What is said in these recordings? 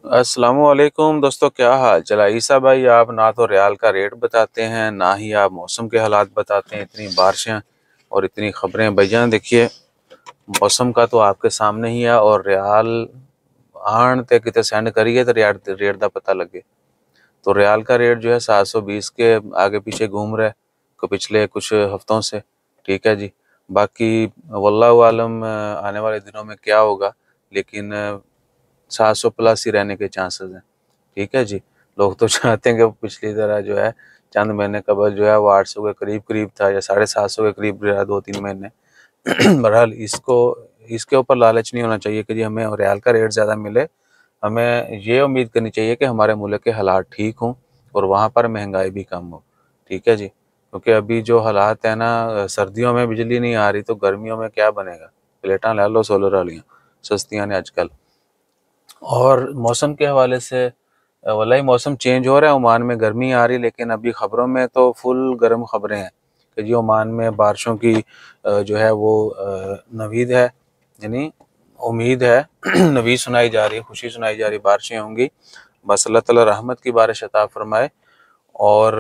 अस्सलामुअलैकुम दोस्तों, क्या हाल चला। ईसा भाई, आप ना तो रियाल का रेट बताते हैं, ना ही आप मौसम के हालात बताते हैं। इतनी बारिशें और इतनी खबरें भैया। देखिए, मौसम का तो आपके सामने ही है, और रियाल आन ते किते सेंड करिए तो रेट का पता लगे। तो रियाल का रेट जो है 720 के आगे पीछे घूम रहा है पिछले कुछ हफ्तों से। ठीक है जी। बाकी वल्लाहु आलम आने वाले दिनों में क्या होगा, लेकिन 700 प्लस ही रहने के चांसेस हैं। ठीक है जी। लोग तो चाहते हैं कि वो पिछली तरह जो है चंद महीने कबल जो है वो 800 के करीब करीब था, या 750 के करीब रहा 2-3 महीने। बहरहाल इसको इसके ऊपर लालच नहीं होना चाहिए कि जी हमें रियाल का रेट ज़्यादा मिले। हमें ये उम्मीद करनी चाहिए कि हमारे मुल्क के हालात ठीक हों और वहाँ पर महंगाई भी कम हो। ठीक है जी। क्योंकि अभी जो हालात है ना, सर्दियों में बिजली नहीं आ रही तो गर्मियों में क्या बनेगा। प्लेटां ला लो सोलर वालियाँ, सस्तियाँ ने आजकल। और मौसम के हवाले से वल्लाही मौसम चेंज हो रहा है। ओमान में गर्मी आ रही, लेकिन अभी ख़बरों में तो फुल गर्म ख़बरें हैं कि जी ओमान में बारिशों की जो है वो नवीद है, यानी उम्मीद है। नवीद सुनाई जा रही है, खुशी सुनाई जा रही है, बारिशें होंगी। बस अल्लाह ताला रहमत की बारिश अता फरमाए। और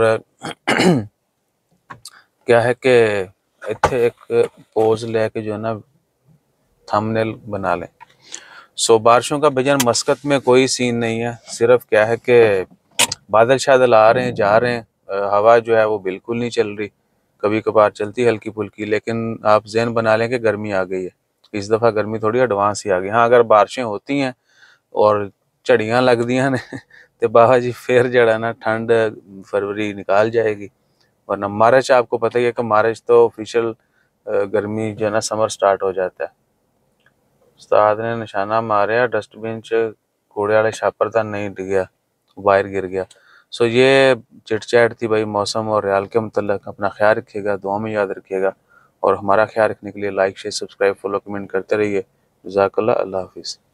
क्या है कि इत्थे एक पोज लेके जो है ना थंबनेल बना लें। बारिशों का भजन मस्कत में कोई सीन नहीं है। सिर्फ क्या है कि बादल शादल आ रहे हैं, जा रहे हैं। हवा जो है वो बिल्कुल नहीं चल रही। कभी कभार चलती हल्की फुल्की, लेकिन आप जहन बना लें कि गर्मी आ गई है। इस दफ़ा गर्मी थोड़ी एडवांस ही आ गई। हाँ, अगर बारिशें होती हैं और झड़ियाँ लगती हैं तो बाबा जी फिर जड़ा ना ठंड फरवरी निकाल जाएगी। वरना मार्च, आपको पता ही है कि मार्च तो ऑफिशियल गर्मी जो है ना समर स्टार्ट हो जाता है। उस्ताद ने निशाना मारिया, डस्टबिन च कूड़े वाले छापर तक नहीं डिगया, वायर गिर गया। ये चिट चैट थी भाई मौसम और रियाल के मतलब। अपना ख्याल रखिएगा, दुआ में याद रखिएगा, और हमारा ख्याल रखने के लिए like share subscribe follow comment करते रहिए। जज़ाकल्लाह। अल्लाह हाफिज़।